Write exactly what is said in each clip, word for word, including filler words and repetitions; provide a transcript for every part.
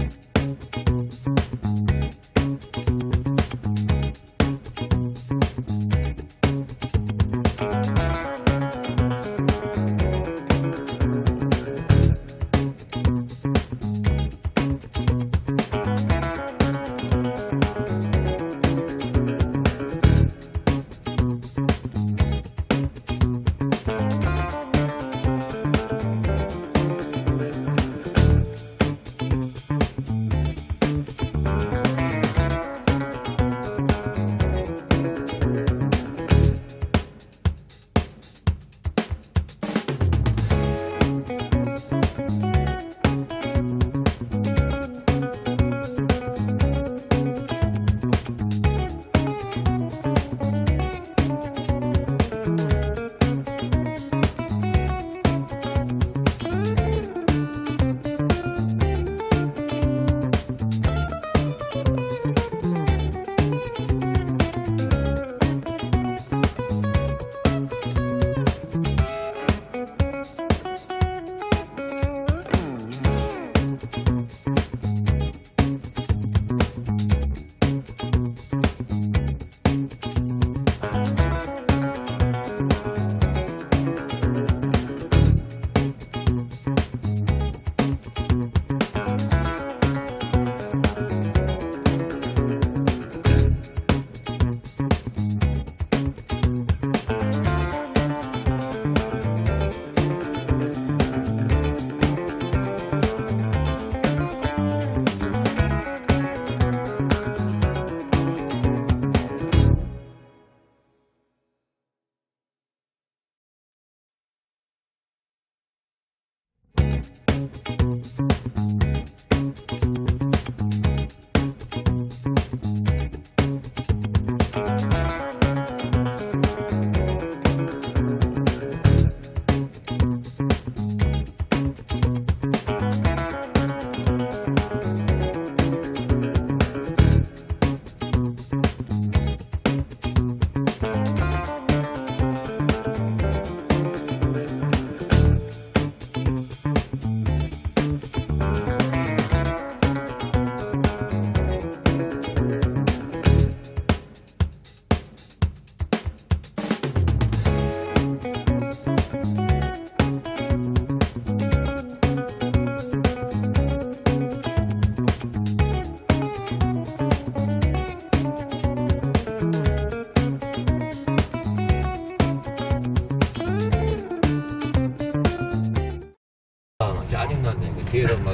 짜증나네. 그 뒤에서 막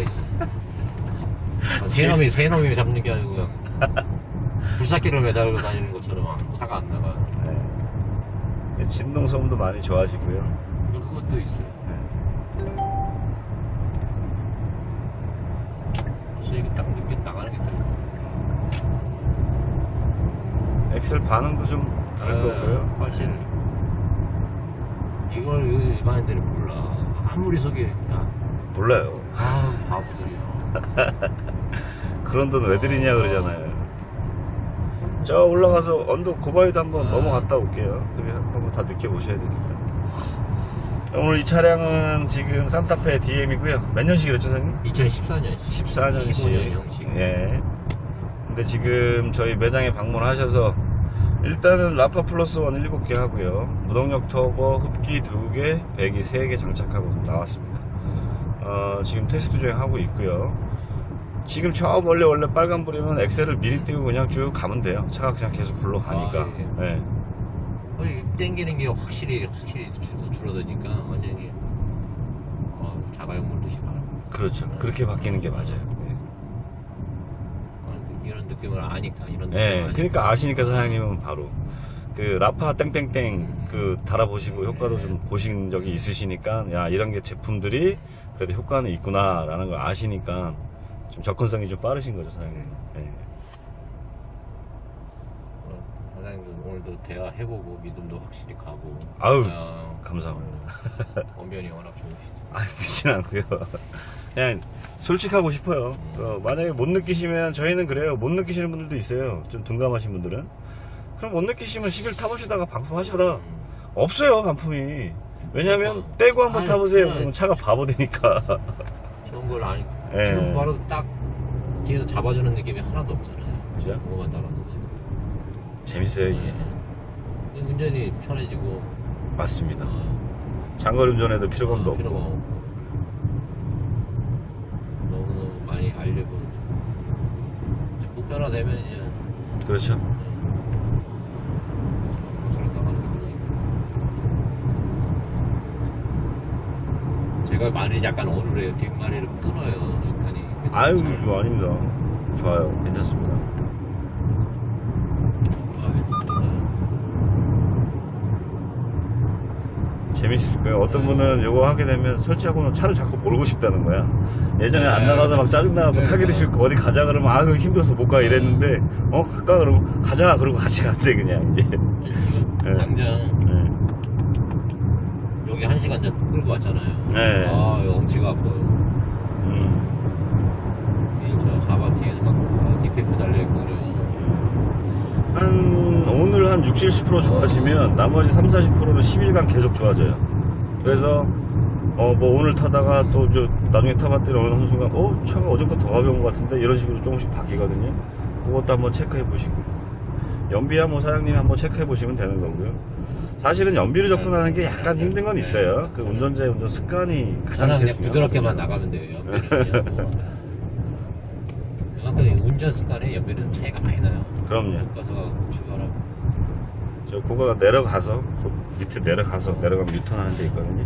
새 놈이 새 놈이 잡는 게 아니고 불사기를 매달고 다니는 것처럼 차가 안 나가. 네. 진동 소음도 많이 좋아지고요. 그것도 있어요. 네. 그래서 이게 딱 늦게 나가는 게 더. 엑셀 반응도 좀 다를 네, 거고요. 훨씬. 이걸 일반인들이 몰라. 아무리 속이 야. 몰라요. 아, 바보들이야. 그런 돈 왜 드리냐 그러잖아요. 저 올라가서 언덕 고바위도 한번 아. 넘어갔다 올게요. 그게 한번 다 느껴보셔야 되니까. 오늘 이 차량은 지금 산타페 디엠이고요. 몇 년식이랬죠, 사장님? 이천십사 년식. 십사 년식. 십오 년 형식. 예. 근데 지금 저희 매장에 방문하셔서 일단은 라파 플러스 원 일곱 개 하고요. 무동력 터보 흡기 두 개, 배기 세 개 장착하고 나왔습니다. 어, 지금 테스트 중에 하고 있고요. 지금 저 멀리 원래 빨간불이면 엑셀을 미리 띄고 그냥 쭉 가면 돼요. 차가 그냥 계속 굴러가니까. 아, 예. 네. 어, 땡기는 게 확실히 확실히 줄어드니까 완전히 어, 자가용 몰듯이 가요. 그렇죠. 그렇게 바뀌는 게 맞아요. 네. 어, 이런 느낌을 아니까 이런. 네. 느낌을 그러니까 아니까. 아시니까 사장님은 바로 그 라파 땡땡땡 그 달아보시고 효과도 좀 보신 적이 있으시니까 야 이런 게 제품들이 그래도 효과는 있구나 라는 걸 아시니까 좀 접근성이 좀 빠르신 거죠, 사장님. 네. 어, 사장님도 오늘도 대화해보고 믿음도 확실히 가고. 아유, 어, 감사합니다. 언변이 워낙 좋으시죠. 아, 그렇진 않고요. 그냥 솔직하고 싶어요. 음. 어, 만약에 못 느끼시면 저희는 그래요. 못 느끼시는 분들도 있어요. 좀 둔감하신 분들은. 그럼 못 느끼시면 십 일 타보시다가 반품하셔라. 음. 없어요, 반품이. 왜냐면 어, 떼고 한번 타보세요. 그러면 차가 바보 되니까. 좋은 걸 아니. 예. 지금 바로 딱 뒤에서 잡아주는 느낌이 하나도 없잖아요. 그죠? 그거만 따라서. 재밌어요 이게. 네. 운전이 편해지고. 맞습니다. 어, 장거리 운전에도 피로감도 어, 없고. 필요가 없고. 너무 많이 알리고. 이제 보편화되면 이제. 그렇죠. 제가 말이 약간 어눌해요. 뒷말이를 끊어요. 습관이. 아유, 이거 아닙니다. 좋아요. 괜찮습니다. 재밌을 거예요. 어떤 분은 이거 하게 되면 설치하고는 차를 자꾸 몰고 싶다는 거야. 예전에 안 나가서 막 짜증나고 네. 타기도 싫고 어디 가자 그러면 아, 그거 힘들어서 못 가 이랬는데 어, 갈까 그러면 가자. 그러고 같이 간대 그냥 이제. 지금 네. 당장 네. 여기 한 시간 전 끌고 왔잖아요. 네. 아, 여기 엉치가 아파요. 음. 이 저 자바 뒤에서 막 디피에프 달려있고 그래요. 한 오늘 한 육십, 칠십 퍼센트 좋아지면 나머지 삼, 사십 퍼센트는 십 일간 계속 좋아져요. 그래서 어 뭐 오늘 타다가 또 저 나중에 타봤더니 어느 순간 어 차가 어제보다 더 가벼운 것 같은데 이런 식으로 조금씩 바뀌거든요. 그것도 한번 체크해 보시고 연비야 뭐 사장님이 한번 체크해 보시면 되는 거고요. 사실은 연비로 접근하는 게 약간 힘든 건 있어요. 그 운전자의 운전 습관이 가장 저는 제일 그냥 부드럽게만 나가면 돼요. 연비는 뭐. 그만큼 운전 습관에 연비는 차이가 많이 나요. 그럼요. 가서 출발하고. 저 고가가 내려가서 그 밑에 내려가서 내려가면 유턴하는 데 있거든요.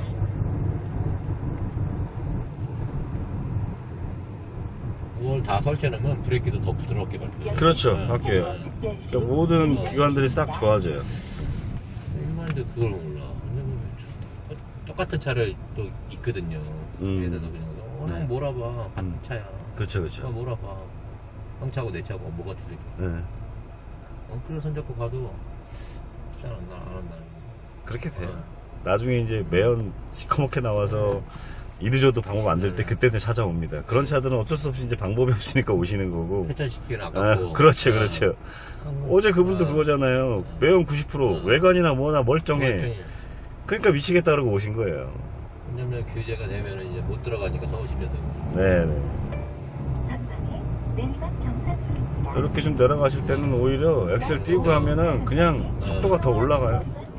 그걸 다 설치해놓으면 브레이크도 더 부드럽게 밟혀요. 그렇죠. 네. 바뀌어요. 네. 그러니까 모든 기관들이 싹 좋아져요. 일반인도 그걸 몰라. 왜냐면 똑같은 차를 또 있거든요. 음. 그래서 그냥 어, 네. 형 몰아봐. 같은 음. 차야. 그렇죠, 어, 그렇죠. 몰아봐. 형 차고 내 차고 뭐가 틀릴까? 네. 엉클을 손잡고 가도 추천 안, 안 한다는 거. 그렇게 돼요. 어. 나중에 이제 매연 시커멓게 나와서 이르줘도 방법 안 될 때 그때는 찾아옵니다. 그런 차들은 어쩔 수 없이 이제 방법이 없으니까 오시는 거고. 회전시키기는 아, 아깝고. 그렇죠, 어. 그렇죠. 어. 어제 그분도 어. 그거잖아요. 매연 구십 퍼센트, 어. 외관이나 뭐나 멀쩡해. 멀쩡해. 그러니까 미치겠다 그러고 오신 거예요. 왜냐면 규제가 되면 이제 못 들어가니까 서울시에서. 네, 네. 전방에 내리막 경사소입니다. 이렇게 좀 내려가실 때는 오히려 엑셀 띄우고 하면은 그냥 속도가 더 올라가요.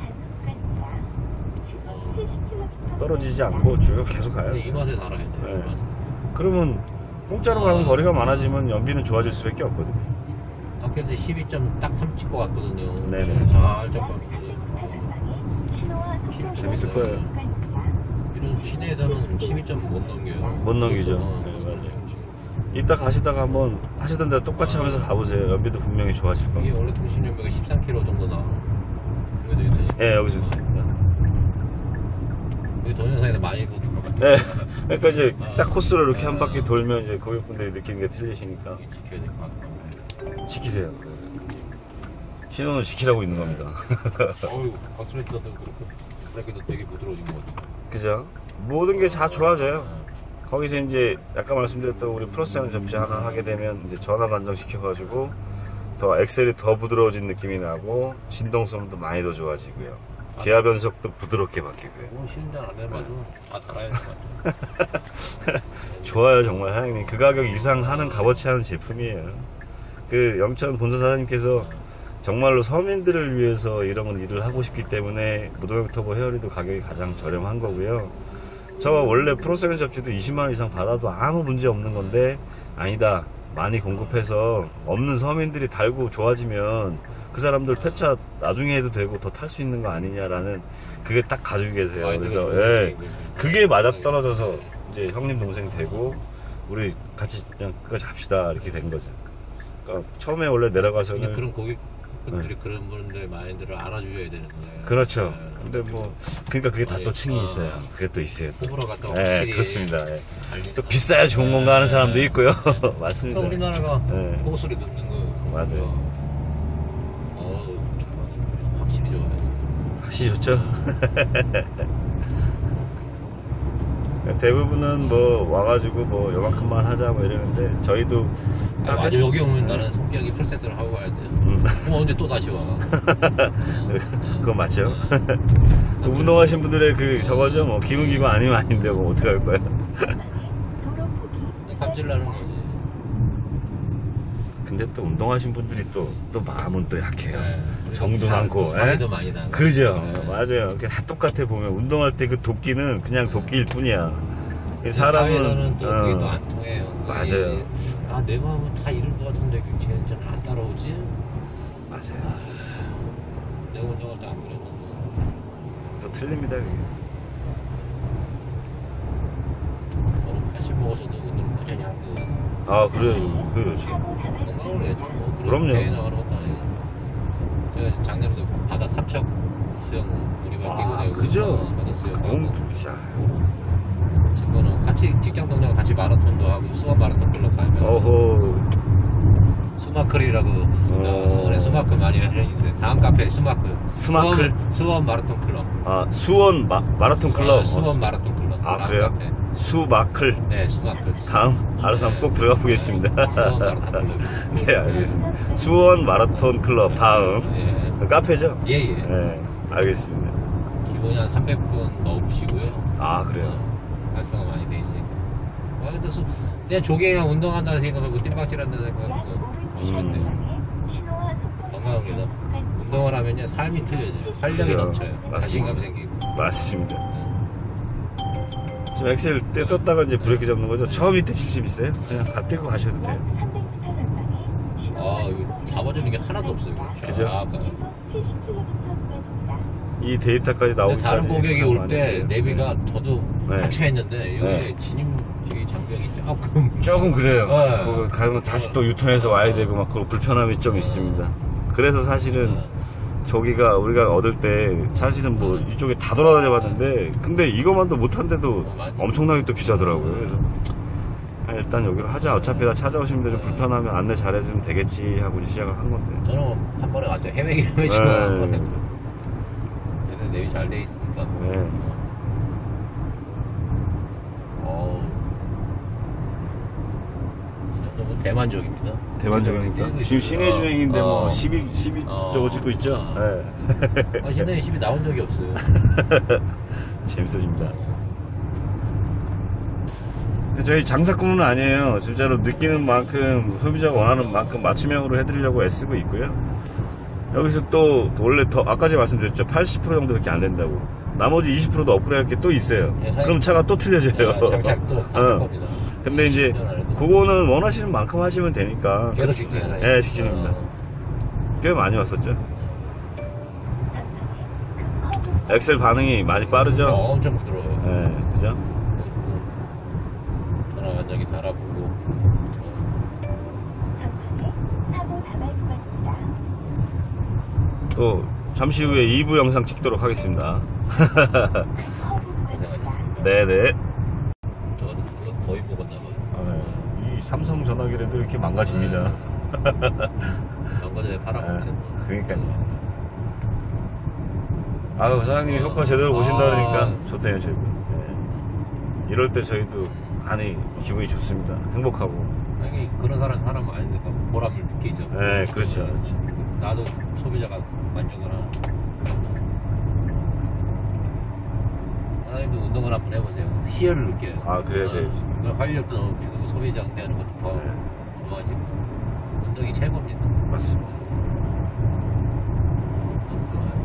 떨어지지 않고 쭉 계속 가요. 이 맛에 살아야 돼. 네. 이 맛에. 그러면 공짜로 가는 아. 거리가 많아지면 연비는 좋아질 수밖에 없거든요. 아까 십이 점 딱 삼 찍고 갔거든요. 네네. 잘 잡고 재밌을 거예요. 이런 시내에서는 십이 점 못 넘겨요. 못 넘기죠. 어, 네, 못 맞아요. 넘겨요. 이따 가시다가 한번 하시던 대로 똑같이 하면서 가보세요. 연비도 분명히 좋아질 이게 겁니다. 원래 도시연비가 십삼 킬로미터 정도 나와. 그래도 이제 예, 여기서 있습니다. 여기 동영상에서 많이 붙은 것 같아요. 네. 그러니까 이제 딱 코스로 이렇게 한 아. 바퀴 돌면 이제 고객분들이 느끼는 게 틀리시니까 이게 지켜야 될 것 같아요. 지키세요. 신호는 지키라고 있는 겁니다. 어휴, 가스레인저도 그렇고 브레이크도 되게 부드러워진 것 같아요. 그죠? 모든 게 다 좋아져요. 거기서 이제 아까 말씀드렸던 우리 플러스하는 접시 하나 하게 되면 이제 전압 안정시켜가지고 더 엑셀이 더 부드러워진 느낌이 나고 진동성도 많이 더 좋아지고요. 기아 변속도 부드럽게 바뀌고요. 뭐 시운전 안 해봐도 다 달아야 될 것 같아요. 좋아요 정말 사장님. 그 가격 이상 하는 값어치 하는 제품이에요. 그 영천 본사 사장님께서 정말로 서민들을 위해서 이런 일을 하고 싶기 때문에 무동형 터보 헤어리도 가격이 가장 저렴한 거고요. 저 원래 프로세븐 접지도 이십만 원 이상 받아도 아무 문제 없는 건데 아니다, 많이 공급해서 없는 서민들이 달고 좋아지면 그 사람들 폐차 나중에 해도 되고 더 탈 수 있는 거 아니냐라는 그게 딱 가지고 계세요. 그래서 예, 그게 맞아떨어져서 이제 형님 동생 되고 우리 같이 그냥 끝까지 합시다 이렇게 된 거죠. 그러니까 처음에 원래 내려가서는 그냥 그런 고객분들이 네. 그런 분들 마인드를 알아주셔야 되는 거예요. 그렇죠. 네. 근데 뭐 그러니까 그게 다 또 어, 층이 어. 있어요. 그게 또 있어요. 호불호 같은 거 네, 확실히 그렇습니다. 예. 알겠다. 또 비싸야 좋은 건가 하는 사람도 있고요. 맞습니다. 또 우리나라가 네. 호구 소리 듣는 거 맞아요. 어, 확실히 좋아요. 확실히 좋죠. 대부분은 뭐 와가지고 뭐 요만큼만 하자 뭐 이러는데 저희도 딱 아주 했- 여기 오면 나는 성격이 풀세트를 하고 가야 돼. 음. 그럼 언제 또 다시 와? 그건 맞죠. 운동하신 분들의 그 저거죠. 뭐 기분 기분 아니면 아닌데 뭐 어떡할 거야. 도로 포기 탐질라는 거지. 근데 또 운동하신 분들이 또, 또 마음은 또 약해요. 네. 정도 많고. 사기도 많이 나고. 그러죠. 네. 맞아요. 그게 다 똑같아 보면 운동할 때 그 도끼는 그냥 도끼일 뿐이야. 이 사람은 사람은 또 어, 그게 또 안 통해요. 맞아요. 아, 내 마음은 다 이런 것 같은데 쟤는 좀 안 따라오지? 맞아요. 아, 내가 운동할 때 안 그랬는데. 또 틀립니다. 그게. 너는 팔십 먹어서도 운동 꾸준히 하고. 아 그래요. 그렇죠. 건강을 해야죠. 뭐 그럼요. 대회 나가는 것도 아니고. 제가 작년에도 바다 삼척 수영 우리 발 끼고 아 내고 그죠. 바다 수영 너무 하고. 야. 친구는 같이 직장 동료가 같이 마라톤도 하고 수원 마라톤 클럽 가면 어허. 수마클이라고 있습니다. 어. 수원에 수마클 많이 해주세요. 다음 카페 수마클. 수마클? 수원, 수원 마라톤 클럽. 아 수원 마, 마라톤 클럽. 아, 수원 마라톤 클럽. 아, 다음 그래요? 카페. 수마클. 네, 수마클. 다음 알아서 한번 꼭 들어가 보겠습니다. 수원 마라톤 클럽. 네 알겠습니다. 수원 마라톤 클럽 다음 예, 그 카페죠? 예. 예. 네 알겠습니다. 기본이 한 삼백 분 넣으시고요. 아 그래요. 활성화 많이 돼 있으니까. 아, 근데 수, 그냥 조개가 운동한다는 생각하고 띨박질한다는 생각하고 하시면 돼요. 건강합니다. 운동을 하면요 삶이 틀려져요. 활력이 그래요. 넘쳐요. 맞습니다. 자신감 생기고. 맞습니다. 지금 엑셀 떼 떴다가 이제 브레이크 잡는 거죠? 처음 이때 칠십 있어요? 그냥 다 떼고 가셔도 돼요. 아, 이거 잡아주는 게 하나도 없어요. 그죠? 아, 아까. 이 데이터까지 나오기 다른 고객이 올 때 내비가 저도 네. 하차했는데 여기 네. 진입 장벽이 조금 조금 그래요. 네. 그거 가면 다시 또 유턴해서 와야 되고 막 그런 불편함이 좀 있습니다. 그래서 사실은 저기가 우리가 얻을 때 사실은 뭐 이쪽에 다 돌아다녀 봤는데 근데 이것만도 못한데도 엄청나게 또 비싸더라고요. 그래서 아, 일단 여기로 하자. 어차피 다 찾아오시면 좀 불편하면 안내 잘해주면 되겠지 하고 이제 시작을 한 건데. 저는 한 번에 갔죠. 해외 기름에 지금 네. 한 번에. 얘는 내비 잘 돼 있으니까. 뭐. 네. 어우. 너무 대만족입니다. 대만족이니까. 지금 시내 주행인데 어. 뭐 십이, 십이 어. 저거 찍고 있죠? 어. 네. 아, 시내 십이 나온 적이 없어요. 재밌어집니다. 저희 장사꾼은 아니에요. 진짜로 느끼는 만큼 소비자가 원하는 만큼 맞춤형으로 해드리려고 애쓰고 있고요. 여기서 또 원래 더 아까 제가 말씀드렸죠. 팔십 퍼센트 정도밖에 안 된다고. 나머지 이십 퍼센트도 업그레이드 할 게 또 있어요. 예, 그럼 차가 또 틀려져요. 네, 장착도 할 어. 겁니다. 근데 이제 그거는 원하시는 만큼 하시면 되니까. 계속 직진해요. 네, 직진입니다. 꽤 많이 왔었죠. 엑셀 반응이 많이 빠르죠? 어, 엄청 부드러워요. 네, 그죠? 전화 완전히 달아보고. 사고 다발 구간입니다. 또 잠시 후에 이 부 영상 찍도록 하겠습니다. 고생하셨습니다. 네네. 저도 그거 거의 먹었나봐요. 이 삼성 전화기라도 이렇게 망가집니다. 방금 전에 팔아먹었죠. 그러니까요. 아유, 사장님이 효과 제대로 보신다 아. 그러니까 좋대요, 저희도. 네. 이럴 때 저희도 많이 기분이 좋습니다. 행복하고. 아니, 그런 사람, 사람 아닌데, 보람을 느끼죠. 네, 그렇죠. 그렇죠. 나도 소비자가 만족을 하는. 사장님도 운동을 한번 해보세요. 희열을 느껴요. 아, 그래야 돼요. 어, 활력도 높이고 소비자가 되는 것도 더 네. 좋아지고. 운동이 최고입니다. 맞습니다. 너무 좋아요.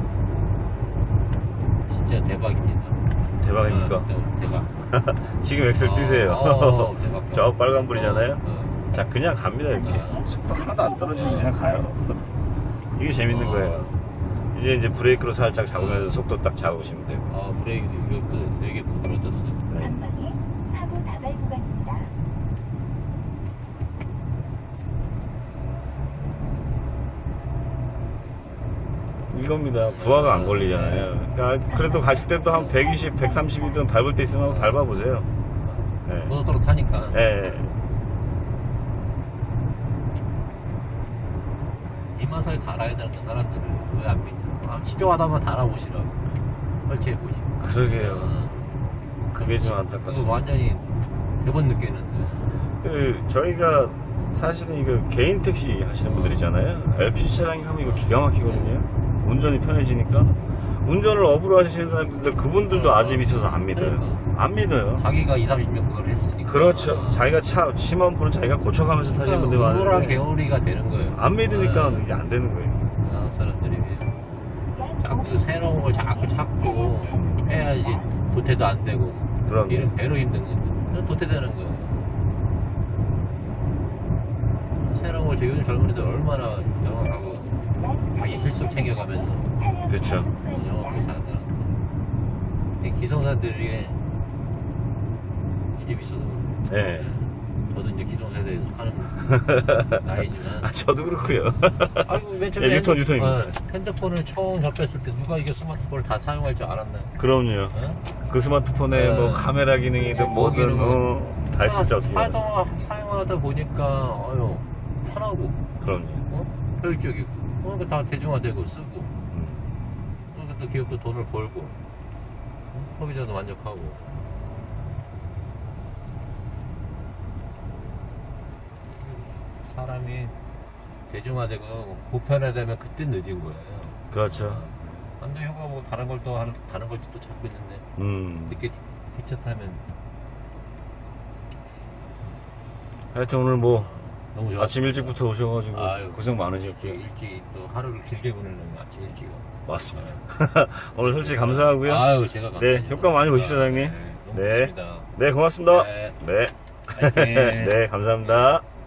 진짜 대박입니다. 대박입니까? 아, 진짜 대박. 지금 엑셀 어, 뜨세요. 어, 대박. 저 빨간불이잖아요. 어, 자, 그냥 갑니다, 이렇게. 어. 속도 하나도 안 떨어지면서 그냥 가요. 이게 재밌는 어. 거예요. 이제 이제 브레이크로 살짝 잡으면서 속도 딱 잡으시면 되고. 아, 브레이크도 이것도 되게 부드러워졌어요. 네. 전방에 사고 다발 구간입니다. 이겁니다. 부하가 안 걸리잖아요. 그러니까 그래도 가실 때도 한 백이십, 백삼십이든 밟을 때 있으면 한번 밟아보세요. 네. 고속도로 타니까. 네. 이만서에 달아야 되는데 사람들을 왜 안 믿죠? 아, 치료하다만 달아보시라고. 설치해보시고. 그러게요. 그게 좀 그거 안타깝습니다. 완전히 대본 느끼는데. 그 저희가 사실은 이거 개인 택시 하시는 분들이잖아요. 엘피지 차량이 하면 이거 기가 막히거든요. 운전이 편해지니까 운전을 업으로 하시는 사람들 그분들도 아집이 있어서 안 믿어요. 그러니까. 안 믿어요. 자기가 이삼십 년 그걸 했으니까. 그렇죠. 자기가 차 심한 분은 자기가 고쳐가면서 타시는 분들이 우물아 많은데 개울이가 되는 거예요. 안 믿으니까 네. 이게 안 되는 거예요. 한국 사람들이 자꾸 새로운 걸 자꾸 찾고 해야지 도태도 안 되고. 그럼 일은 배로 힘든 건데 도태되는 거예요. 새로운 걸 요즘 젊은이들 얼마나 영업하고 자기 실속 챙겨가면서 그렇죠. 영업하고 사는 사람. 이 기성사들이 이집 있어도 네. 저도 이제 기성세대에 속하는 나이지만 아, 저도 그렇고요. 아이고 맨 처음에 예, 유턴, 핸드- 유턴입니다. 어, 핸드폰을 처음 접했을 때 누가 이게 스마트폰을 다 사용할 줄 알았나요? 그럼요. 어? 그 스마트폰에 네. 뭐 카메라 기능이든 뭐 뭐든 기능은 어, 다 있을 줄 어떻게 알았어. 사용, 사용하다 보니까 어휴 편하고 그럼요. 어? 효율적이고 그러니까 다 대중화되고 쓰고 음. 그러니까 또 기업도 돈을 벌고 어? 소비자도 만족하고 사람이 대중화되고 보편화되면 그때 늦은 거예요. 그렇죠. 완전 효과 뭐 다른 걸 또 하는 다른 걸 또 찾고 있는데 음. 이렇게 뒤쳐타면 하여튼 오늘 뭐 너무 좋아. 아침 일찍부터 오셔가지고 아유, 고생 이렇게 많으셨고 일찍 또 하루를 길게 보내는 아침 일찍. 맞습니다. 오늘 솔직히 감사하고요. 아유 제가 네, 감사합니다. 효과 많이 보십시오, 사장님. 네, 너무 네. 좋습니다. 네, 고맙습니다. 네. 네. 화이팅. 네, 감사합니다.